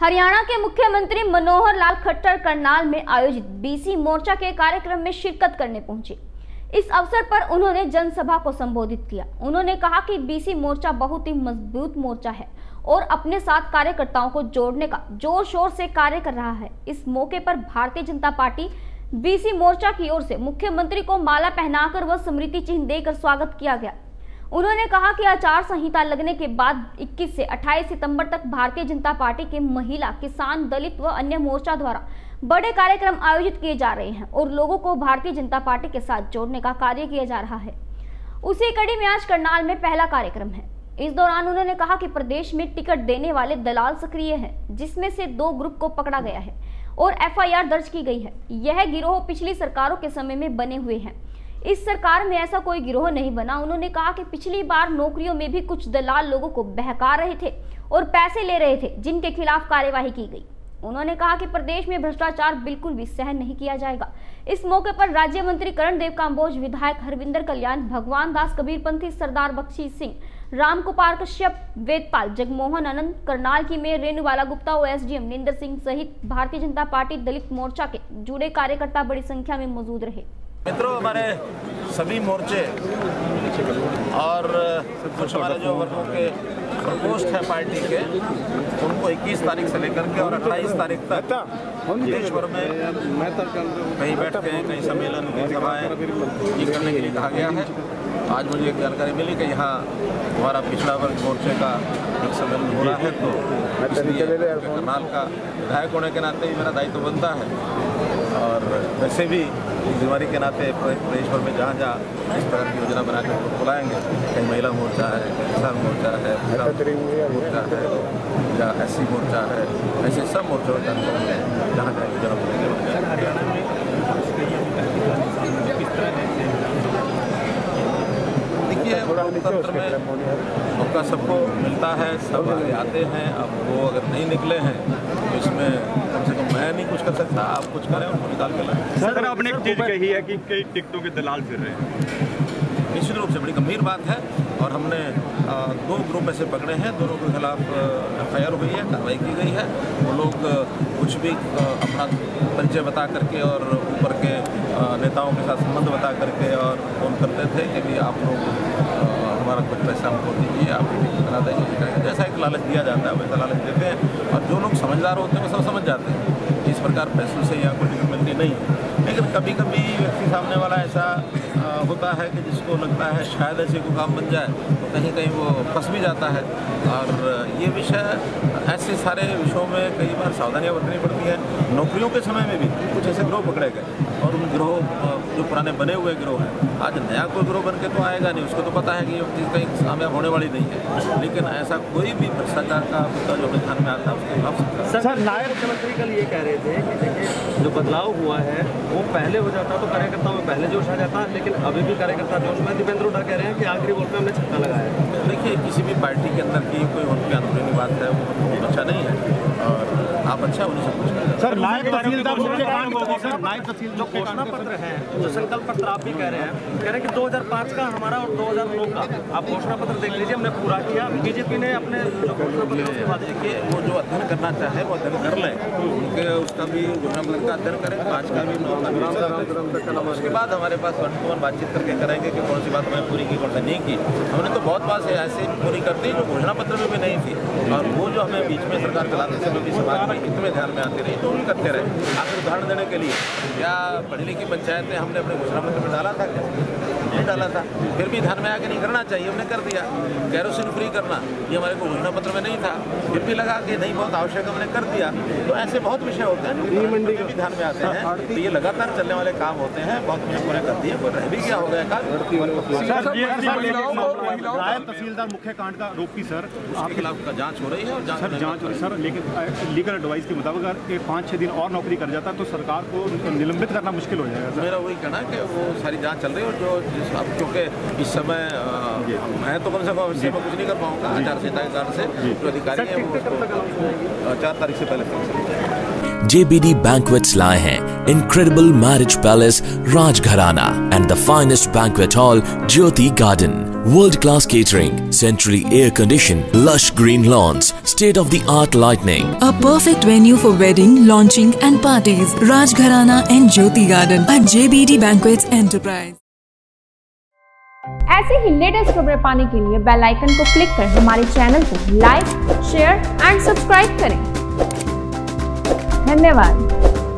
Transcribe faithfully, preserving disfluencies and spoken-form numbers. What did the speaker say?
हरियाणा के मुख्यमंत्री मनोहर लाल खट्टर करनाल में आयोजित बीसी मोर्चा के कार्यक्रम में शिरकत करने पहुंचे। इस अवसर पर उन्होंने जनसभा को संबोधित किया। उन्होंने कहा कि बीसी मोर्चा बहुत ही मजबूत मोर्चा है और अपने साथ कार्यकर्ताओं को जोड़ने का जोर शोर से कार्य कर रहा है। इस मौके पर भारतीय जनता पार्टी बीसी मोर्चा की ओर से मुख्यमंत्री को माला पहनाकर व स्मृति चिन्ह देकर स्वागत किया गया। उन्होंने कहा कि आचार संहिता लगने के बाद इक्कीस से अट्ठाईस सितंबर तक भारतीय जनता पार्टी के महिला, किसान, दलित व अन्य मोर्चा द्वारा बड़े कार्यक्रम आयोजित किए जा रहे हैं और लोगों को भारतीय जनता पार्टी के साथ जोड़ने का कार्य किया जा रहा है। उसी कड़ी में आज करनाल में पहला कार्यक्रम है। इस दौरान उन्होंने कहा कि प्रदेश में टिकट देने वाले दलाल सक्रिय हैं, जिसमें से दो ग्रुप को पकड़ा गया है और एफ आई आर दर्ज की गई है। यह गिरोह पिछली सरकारों के समय में बने हुए हैं। इस सरकार में ऐसा कोई गिरोह नहीं बना। उन्होंने कहा कि पिछली बार नौकरियों में भी कुछ दलाल लोगों को बहका रहे थे और पैसे ले रहे थे, जिनके खिलाफ कार्यवाही की गई। उन्होंने कहा कि प्रदेश में भ्रष्टाचार बिल्कुल भी सहन नहीं किया जाएगा। इस मौके पर राज्य मंत्री कर्णदेव काम्बोज, विधायक हरविंदर कल्याण, भगवान दास कबीरपंथी, सरदार बख्शी सिंह, राम कुमार कश्यप, वेदपाल, जगमोहन आनंद, करनाल की मेयर रेणुबाला गुप्ता और S D M Ninder Singh सहित भारतीय जनता पार्टी दलित मोर्चा के जुड़े कार्यकर्ता बड़ी संख्या में मौजूद रहे। मित्रों, हमारे सभी मोर्चे और कुछ हमारे जो वर्गों के प्रकोष्ठ है पार्टी के, उनको इक्कीस तारीख से लेकर के और अट्ठाईस तारीख तक देश भर में कहीं बैठकें, कहीं सम्मेलन, कहीं सभाएं ये करने के लिए कहा गया है। आज मुझे एक जानकारी मिली कि यहाँ हमारा पिछड़ा वर्ग मोर्चे का एक सम्मेलन हो रहा है, तो इसलिए करनाल का विधायक होने के नाते ही मेरा दायित्व बनता है और वैसे भी जिम्मेदारी के नाते प्रदेश भर में जहाँ जहाँ इस प्रकार की योजना बनाकर बुलाएंगे, कहीं महिला मोर्चा है, किसान मोर्चा है, मोर्चा है या एस सी मोर्चा है, ऐसे सब मोर्चों का जहाँ जहाँ योजना बुलाएंगे। देखिए, लोकतंत्र में मौका सबको मिलता है, सब आगे आते हैं। अब वो अगर नहीं निकले हैं तो इसमें कम से कम मैं नहीं कुछ कर सकता, आप कुछ करें, उनको निकाल के लाएं। सर, आपने एक चीज़ कही है कि कई टिकटों के दलाल फिर रहे हैं। निश्चित रूप से बड़ी गंभीर बात है और हमने दो ग्रुप ऐसे पकड़े हैं, दोनों के खिलाफ एफ आई आर हुई है, कार्रवाई की गई है। वो लोग कुछ भी अपना परिचय बता करके और ऊपर के नेताओं के साथ संबंध बता करके और फोन करते थे कि भी आप लोग हमारा कुछ पैसा हमको दीजिए, आप टिकट बना देंगे। जैसा एक लालच दिया जाता है वैसा लालच देते हैं और जो लोग समझदार होते हैं वो सब समझ जाते हैं इस प्रकार पैसों से यहाँ कोई टिकट मिलती नहीं है। लेकिन कभी कभी व्यक्ति सामने वाला ऐसा होता है कि जिसको लगता है शायद ऐसे को काम बन जाए, तो कहीं कहीं वो फंस भी जाता है। और ये विषय, ऐसे सारे विषयों में कई बार सावधानियां बरतनी पड़ती है। नौकरियों के समय में भी कुछ ऐसे गिरोह पकड़े गए और उन गिरोह जो पुराने बने हुए गिरोह हैं, आज नया कोई गिरोह बन के तो आएगा नहीं, उसको तो पता है कि ये चीज़ कहीं कामयाब होने वाली नहीं है। लेकिन ऐसा कोई भी भ्रष्टाचार का मुद्दा जो ध्यान में आता है उसके खिलाफ। सर, नायब मुख्यमंत्री कल ये कह रहे थे कि देखिए जो बदलाव हुआ है वो पहले हो जाता तो कार्यकर्ताओं में पहले जोश आ जाता, लेकिन अभी भी कार्यकर्ता जोश में। दीपेंद्र हुड्डा कह रहे हैं कि आखिरी वोट में हमने छक्का लगाया। देखिए, किसी भी पार्टी के अंदर की कोई उनकी अंदरूनी बात है वो अच्छा नहीं है और आप अच्छा उन्हें सब कुछ करें। सर, नायब तहसीलदार नायब तहसील जो घोषणा पत्र है, जो संकल्प पत्र आप भी कह रहे हैं, कह रहे हैं कि दो हज़ार पाँच का हमारा और दो हज़ार नौ का आप घोषणा पत्र देख लीजिए, हमने पूरा किया। बीजेपी ने अपने जो घोषणा पत्र उसके बाद देखिए, वो जो अध्ययन करना चाहे वो अध्ययन कर लें, उनके उसका भी घोषणा पत्र का अध्ययन करें, पाँच का भी, नौ का भी। उसके बाद हमारे पास वन टू वन बातचीत करके करेंगे कि कौन सी बात हमें पूरी की, कौन सी नहीं की। हमने तो बहुत बात ऐसे पूरी कर दी जो घोषणा पत्र में भी नहीं थी और वो जो हमें बीच में सरकार चलाते समय भी समाज में इतने ध्यान में आती रही तो भी करते रहे। आखिर उदाहरण देने के लिए, क्या पढ़ी लिखी पंचायतें हमने अपने घोषणा पत्र में डाला था? नहीं डाला था, फिर भी ध्यान में आके नहीं करना चाहिए, हमने कर दिया। कैरोसिन फ्री करना ये हमारे को घोषणा पत्र में नहीं था, फिर भी लगा कि नहीं बहुत आवश्यक, हमने कर दिया। तो ऐसे बहुत विषय होते हैं जो मंडी भी ध्यान में आते हैं। तो ये लगातार चलने वाले काम होते हैं, बहुत कुछ पूरे कर दिए, कोई रह भी क्या हो गया काल। नायब तहसीलदार मुख्य कांड का आरोप की सर आपके खिलाफ जांच हो रही है और सर जांच हो रही है सर, लेकिन लीगल एडवाइस के मुताबिक अगर पाँच छः दिन और नौकरी कर जाता तो सरकार को निलंबित करना मुश्किल हो जाएगा। मेरा वही कहना है कि वो सारी जांच चल रही है और जो अब क्योंकि इस समय मैं तो कम से कम इससे कुछ नहीं कर पाऊंगा, आचार संहिता के कारण से जो अधिकारी हैं वो चार तारीख से पहले J B D Banquets लाए हैं Incredible Marriage Palace Rajgharana and the finest banquet hall Jyoti Garden. World-class catering, centrally air-conditioned, lush green lawns, state-of-the-art lighting. A perfect venue for wedding, launching and parties. Rajgharana and Jyoti Garden at J B D Banquets Enterprise. ऐसे ही latest खबरें पाने के लिए bell icon को click कर हमारे channel को like, share and subscribe करें। धन्यवाद।